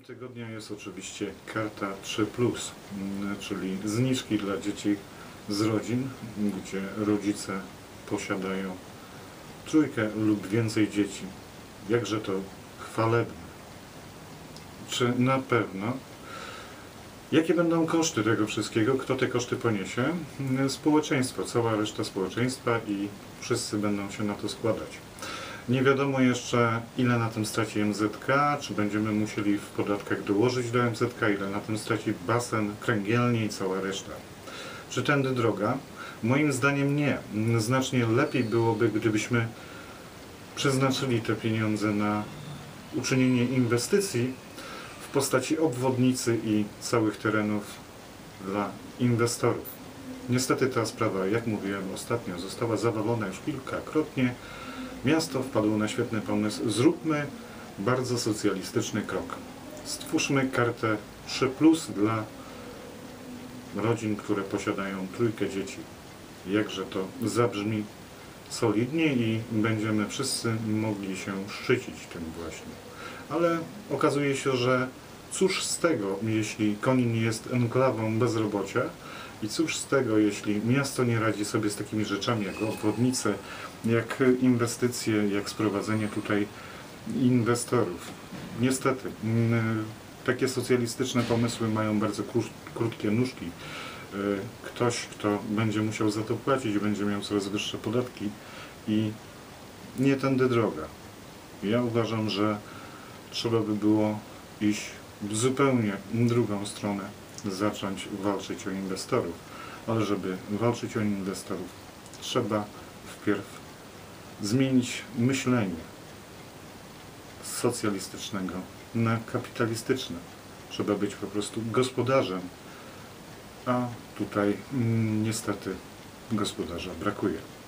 tygodnia jest oczywiście karta 3+, czyli zniżki dla dzieci z rodzin, gdzie rodzice posiadają trójkę lub więcej dzieci. Jakże to chwalebne. Czy na pewno? Jakie będą koszty tego wszystkiego? Kto te koszty poniesie? Społeczeństwo, cała reszta społeczeństwa i wszyscy będą się na to składać. Nie wiadomo jeszcze, ile na tym straci MZK, czy będziemy musieli w podatkach dołożyć do MZK, ile na tym straci basen, kręgielnie i cała reszta. Czy tędy droga? Moim zdaniem nie. Znacznie lepiej byłoby, gdybyśmy przeznaczyli te pieniądze na uczynienie inwestycji w postaci obwodnicy i całych terenów dla inwestorów. Niestety ta sprawa, jak mówiłem ostatnio, została zawalona już kilkakrotnie. Miasto wpadło na świetny pomysł. Zróbmy bardzo socjalistyczny krok. Stwórzmy kartę 3+ dla rodzin, które posiadają trójkę dzieci. Jakże to zabrzmi solidnie i będziemy wszyscy mogli się szczycić tym właśnie. Ale okazuje się, że cóż z tego, jeśli Konin jest enklawą bezrobocia i cóż z tego, jeśli miasto nie radzi sobie z takimi rzeczami jak obwodnice, jak inwestycje, jak sprowadzenie tutaj inwestorów. Niestety, takie socjalistyczne pomysły mają bardzo krótkie nóżki. Ktoś, kto będzie musiał za to płacić, będzie miał coraz wyższe podatki i nie tędy droga. Ja uważam, że trzeba by było iść w zupełnie drugą stronę, zacząć walczyć o inwestorów. Ale żeby walczyć o inwestorów, trzeba wpierw zmienić myślenie z socjalistycznego na kapitalistyczne. Trzeba być po prostu gospodarzem, a tutaj niestety gospodarza brakuje.